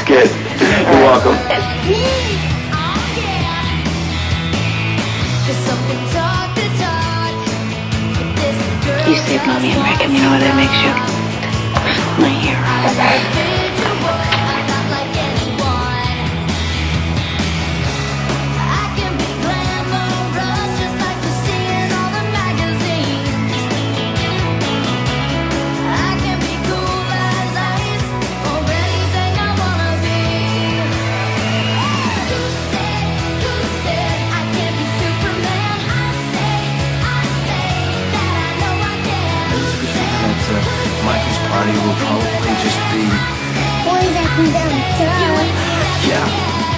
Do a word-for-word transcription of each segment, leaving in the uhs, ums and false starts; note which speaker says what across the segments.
Speaker 1: good. You're welcome.
Speaker 2: You saved Mommy and Rick, and you know what that makes you? My hero.
Speaker 1: Michael's party will probably just be
Speaker 3: boys that come down.
Speaker 1: yeah.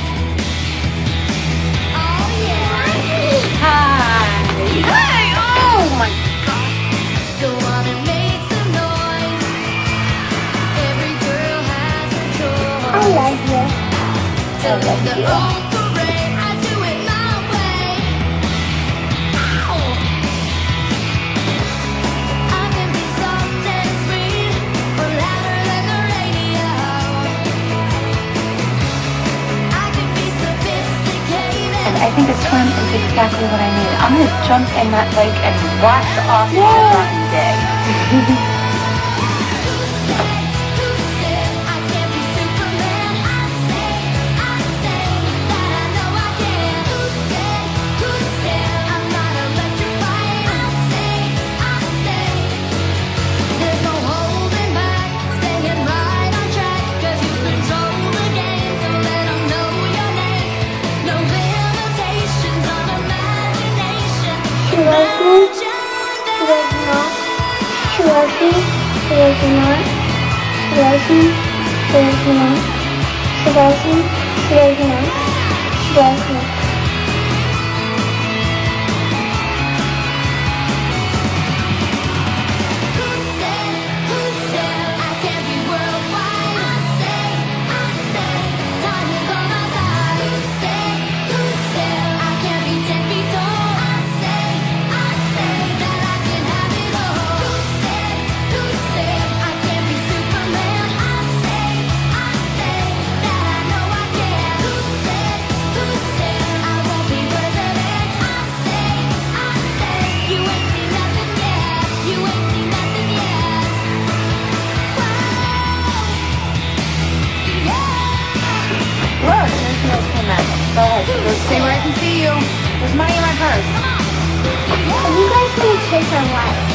Speaker 2: Hi. Hey! Oh my God.
Speaker 4: Go on and make some noise. Every girl has a choice.
Speaker 3: I love you.
Speaker 4: I love you. I do it my way. Ow. I can be soft and sweet, or louder than the radio. I can be sophisticated.
Speaker 2: And I think a swim is exactly what I need. I'm gonna jump in that lake and wash off all fucking day.
Speaker 3: She loves me. She loves me not. She loves me. She loves me not. She loves me. She loves me not. She loves me. She loves me not. She loves me.
Speaker 2: Look, there's no came out. Go ahead. Go stay where I can see you. There's money in my purse.
Speaker 3: Are you guys going to kiss or what?